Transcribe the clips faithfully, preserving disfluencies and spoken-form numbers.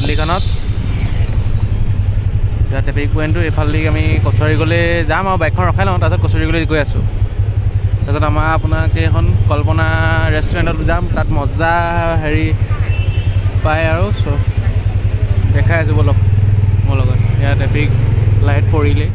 পদূলিখনত traffic পইণ্টটো এইফালেদি আমি কচুৰি গ'লে যাম আৰু বাইকখন ৰখাই লওঁ তাৰপিছত কচুৰি গ'লে গৈ আছোঁ তাৰপিছত আমাৰ আপোনাক এইখন কল্পনা ৰেষ্টুৰেণ্টত যাম তাত মজা হেৰি পায় আৰু চব দেখাই আছোঁ বলক মোৰ লগত ইয়াত ট্ৰেফিক লাইট পৰিলে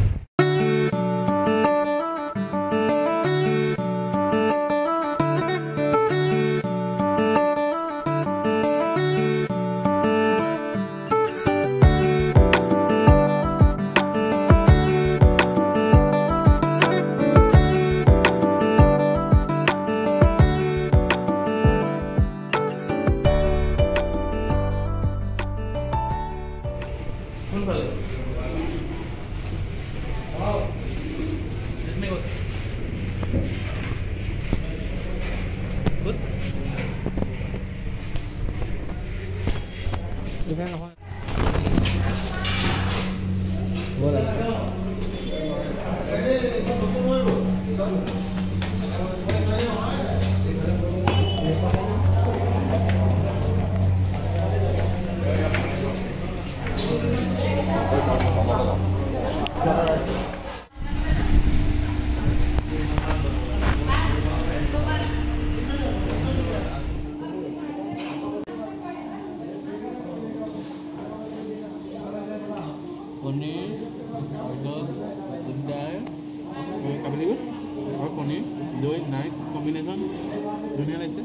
पनीर काबली और पनीर दो नाइस कॉम्बिनेशन धुनिया लगे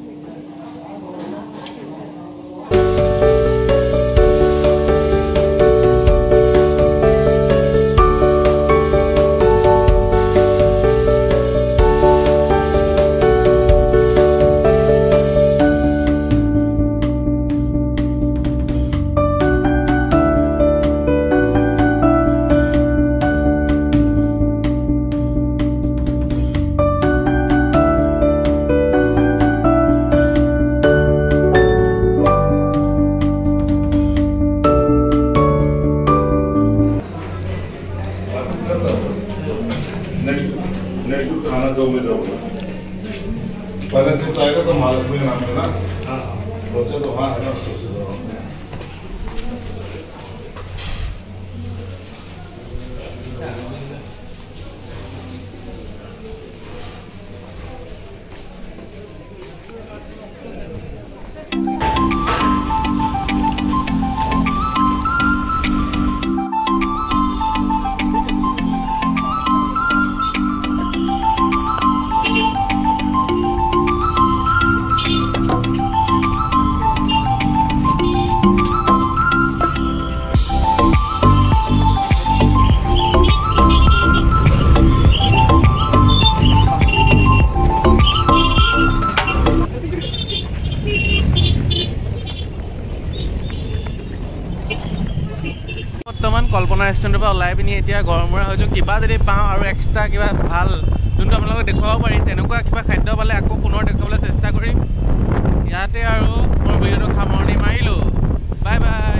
पहले से आएगा तो महालक्ष्मी के नाम है ना सोचे तो वहाँ है ना सोचे तो বৰ্তমান কল্পনা ৰেষ্টুৰেণ্টৰ পৰা ওলাই পিনি এতিয়া গৰমৰা হৈছোঁ কিবা যদি পাওঁ আৰু এক্সট্ৰা কিবা ভাল যোনটো আপোনালোকক দেখুৱাব পাৰি তেনেকুৱা কিবা খাদ্য পালে আকৌ পুনৰ দেখুৱাবলৈ চেষ্টা কৰিম ইয়াতে আৰু মোৰ ভিডিঅ'টো সামৰণি মাৰিলোঁ বাই বাই।